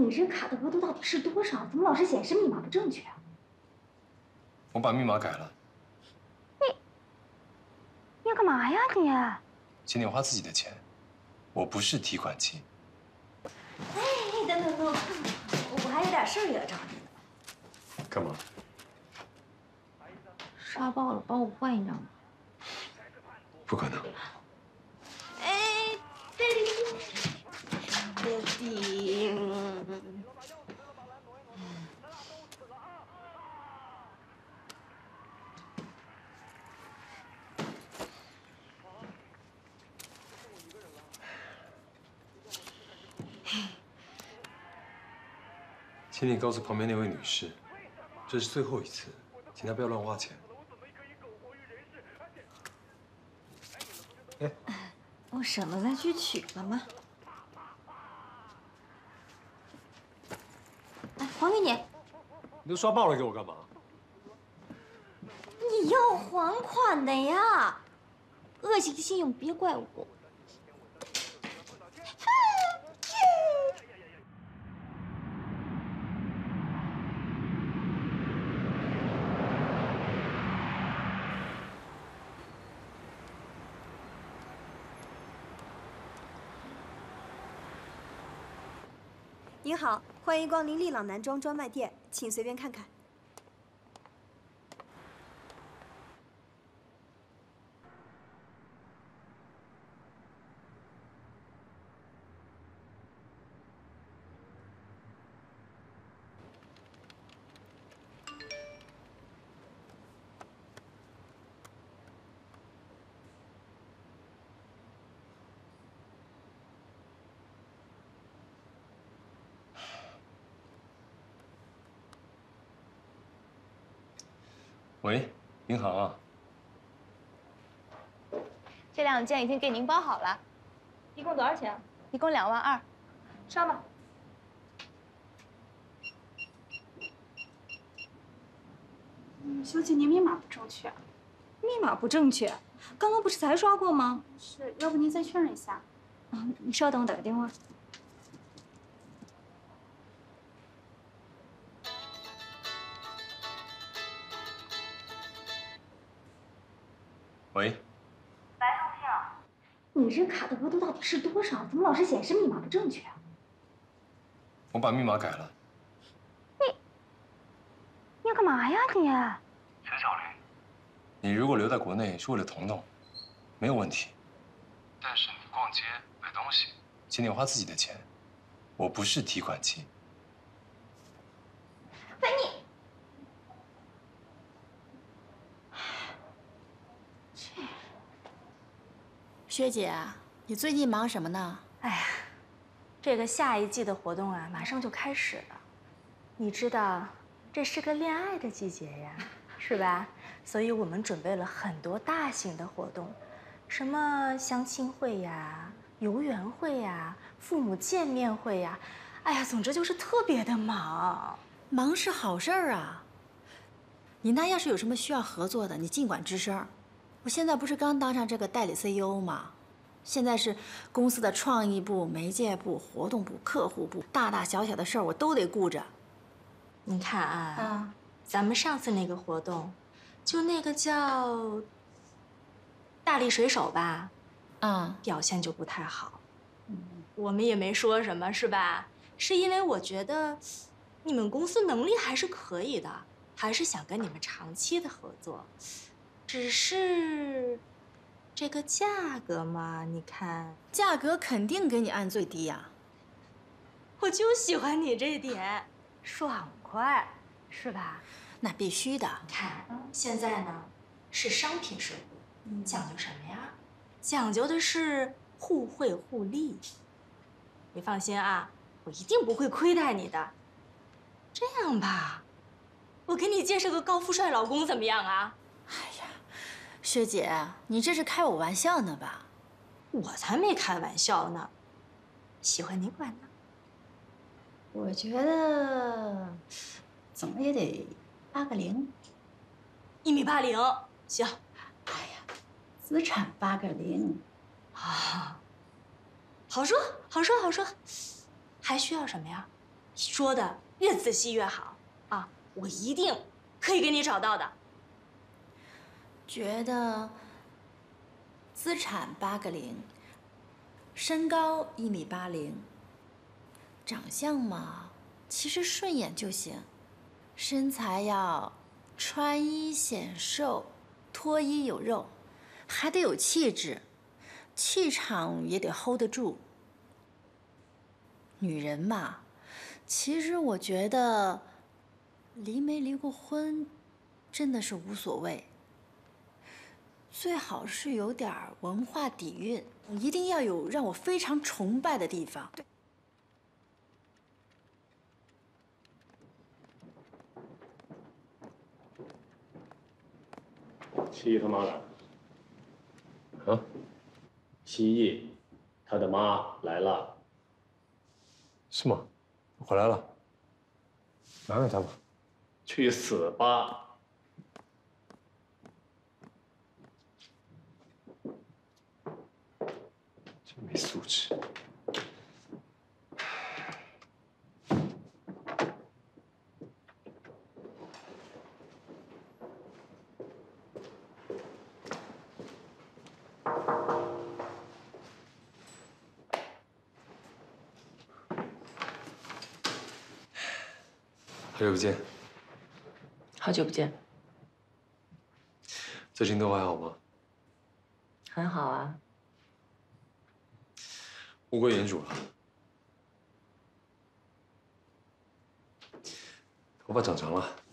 你这卡的额度到底是多少？怎么老是显示密码不正确啊？ 我把密码改了。 你要干嘛呀你？ 请你花自己的钱，我不是提款机。 哎，等，我还有点事儿要找你呢。 干嘛？ 刷爆了，帮我换一张吧。 不可能。 哎，爹地。 请你告诉旁边那位女士，这是最后一次，请她不要乱花钱。哎， 我省得再去取了嘛。哎，还给你。 你都刷爆了，给我干嘛？ 你要还款的呀！恶性信用，别怪我。 您好，欢迎光临丽朗男装专卖店，请随便看看。 喂，银行啊。 这两件已经给您包好了， 一共多少钱？ 一共2.2万。 上吧。小姐，你密码不正确。密码不正确？刚刚不是才刷过吗？是，要不您再确认一下。啊，你稍等，我打个电话。 喂。 喂，宋庆，你这卡的额度到底是多少？怎么老是显示密码不正确啊？ 我把密码改了。 你要干嘛呀你？ 陈小玲，你如果留在国内是为了童弄，没有问题。但是你逛街买东西，请你花自己的钱，我不是提款机。 喂你。 薛姐，你最近忙什么呢？ 哎呀，这个下一季的活动啊，马上就开始了。你知道，这是个恋爱的季节呀，是吧？所以我们准备了很多大型的活动，什么相亲会呀、游园会呀、父母见面会呀，哎呀，总之就是特别的忙。 忙是好事儿啊。你那要是有什么需要合作的，你尽管吱声。我现在不是刚当上这个代理 CEO 吗？现在是公司的创意部、媒介部、活动部、客户部，大大小小的事儿我都得顾着。 你看啊，咱们上次那个活动，就那个叫大力水手吧，表现就不太好。我们也没说什么，是吧？是因为我觉得你们公司能力还是可以的，还是想跟你们长期的合作。只是这个价格嘛，你看， 价格肯定给你按最低呀。 我就喜欢你这点，爽快，是吧？ 那必须的。 看，现在呢是商品税务，讲究什么呀？讲究的是互惠互利。你放心啊，我一定不会亏待你的。这样吧，我给你介绍个高富帅老公怎么样啊？ 哎呀，薛姐，你这是开我玩笑呢吧？ 我才没开玩笑呢，喜欢你管呢。 我觉得怎么也得80。 1.80米，行。 哎呀，资产80。 啊，好说好说好说，还需要什么呀？ 说的越仔细越好啊！我一定可以给你找到的。 觉得资产8个0，身高1.80米，长相嘛，其实顺眼就行，身材要穿衣显瘦，脱衣有肉，还得有气质，气场也得 hold 得住。女人嘛，其实我觉得离没离过婚，真的是无所谓。最好是有点文化底蕴，一定要有让我非常崇拜的地方。对。 蜥蜴他妈来了。 啊？ 蜥蜴，他的妈来了。 是吗？回来了。拿给他吧。 去死吧！ 真没素质。好久不见。 好久不见。 最近都还好吗？ 很好啊。 物归原主了。头发长长了。